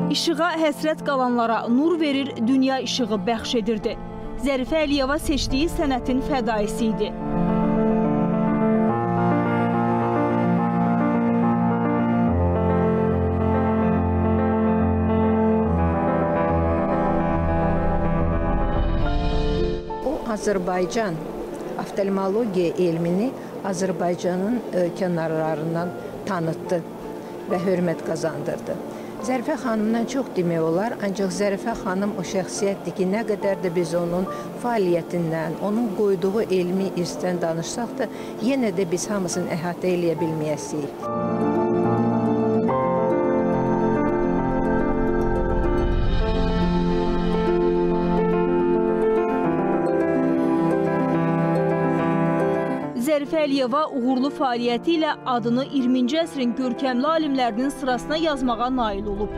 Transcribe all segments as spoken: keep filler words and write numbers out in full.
İşığa həsrət qalanlara nur verir, dünya işığı bəxş edirdi. Zərifə Əliyeva seçdiyi sənətin fədaisi idi. O, Azərbaycan oftalmologiya elmini Azərbaycanın kənarlarından tanıtdı və hörmət qazandırdı. Zərifə xanımdan çox demək olar, ancaq Zərifə xanım o şəxsiyyətdir ki, nə qədər də biz onun fəaliyyətindən, onun qoyduğu elmi irsdən danışsaq da, yenə də biz hamısını əhatə eləyə bilməyəsiyik. Zərifə Əliyeva uğurlu fəaliyyəti ilə adını iyirminci əsrin görkəmli alimlərinin sırasına yazmağa nail olub.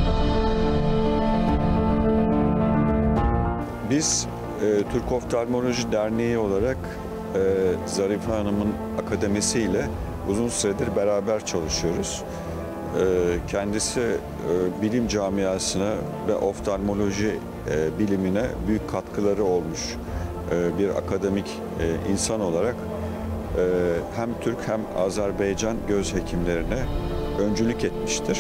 Biz e, Türk Oftalmoloji Derneği olarak e, Zarife Hanım'ın akademisiyle uzun süredir beraber çalışıyoruz. E, kendisi e, bilim camiasına ve oftalmoloji e, bilimine büyük katkıları olmuş e, bir akademik e, insan olarak hem Türk hem Azerbaycan göz hekimlerine öncülük etmiştir.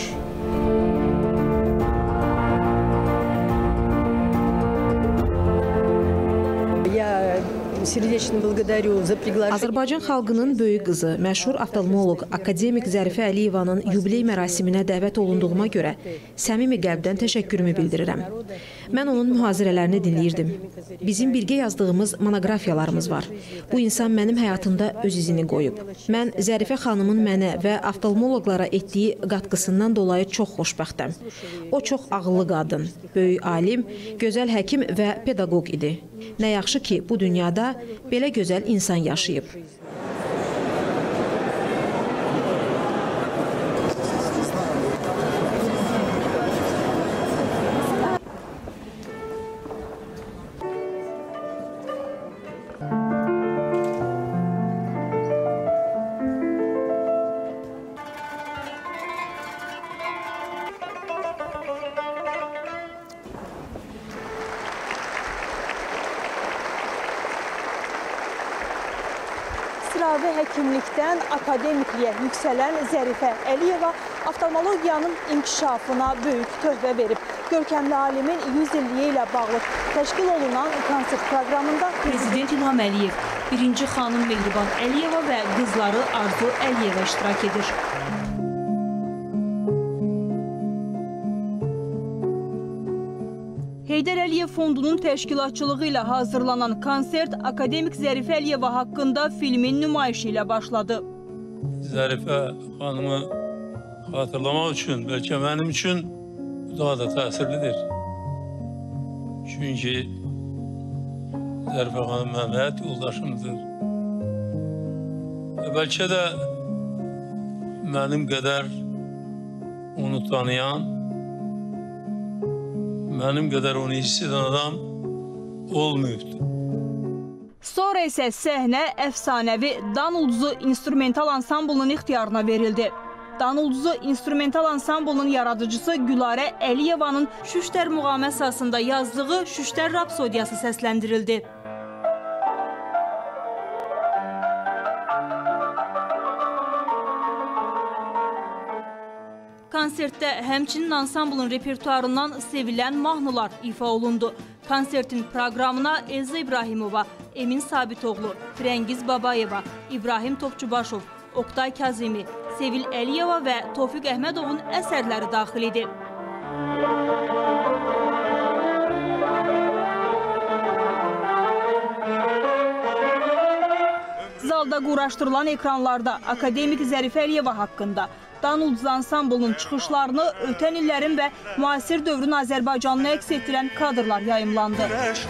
Azərbaycan xalqının böyük qızı, məşhur oftalmoloq, akademik Zərifə Əliyevanın yubiley mərasiminə dəvət olunduğuma görə səmimi qəlbdən təşəkkürümü bildirirəm. Mən onun mühazirələrini dinləyirdim. Bizim birgə yazdığımız monoqrafiyalarımız var. Bu insan mənim həyatımda öz izini qoyub. Mən Zərifə xanımın mənə və oftalmoloqlara etdiyi qatqısından dolayı çox xoşbəxtəm. O çox ağıllı qadın, böyük alim, gözəl həkim və pedaqoq idi. Nə yaxşı ki, bu dünyada belə gözəl insan yaşayıb. Sıravi həkimlikdən akademikliyə yüksələn Zərifə Əliyeva oftalmologiyanın inkişafına böyük töhfə verib. Görkəmli alimin yüz illiyi ilə bağlı təşkil olunan konsert proqramında Prezident İlham Əliyev, birinci xanım Mehriban Əliyeva və qızları Arzu Əliyeva iştirak edir. Heydər Əliyev Fondunun təşkilatçılığı ilə hazırlanan konsert akademik Zərifə Əliyeva haqqında filmin nümayişi ilə başladı. Zərifə xanımı xatırlamaq üçün, bəlkə mənim üçün daha da təsirlidir. Çünki Zərifə xanım mənim həyat yoldaşımdır. Və bəlkə də mənim qədər onu tanıyan, mənim qədər onu hiss edən adam olmayıbdır. Sonra isə səhnə əfsanəvi Dan Ulduzu instrumental ansamblının ixtiyarına verildi. Dan Ulduzu instrumental ansamblının yaradıcısı Gülarə Əliyevanın Şüştər muğamı əsasında yazdığı Şüştər Rapsodiyası səsləndirildi. Konsertdə həmçinin ansamblın repertuarından sevilən mahnılar ifa olundu. Konsertin proqramına Elza İbrahimova, Emin Sabitoğlu, Firəngiz Babayeva, İbrahim Topçubaşov, Oktay Kazimi, Sevil Əliyeva və Tofiq Əhmədovun əsərləri daxil idi. Zalda quraşdırılan ekranlarda akademik Zərifə Əliyeva haqqında Dan Ulduzu ansamblının çıxışlarını ötən illərin və müasir dövrün Azərbaycanını əks etdirən kadrlar yayımlandı.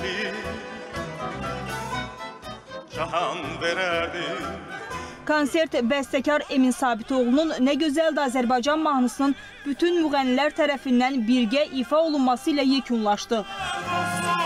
Konsert bəstəkar Emin Sabitoğlu'nun Nə Gözəldir Azərbaycan mahnısının bütün müğənnilər tərəfindən birgə ifa olunması ilə yekunlaşdı.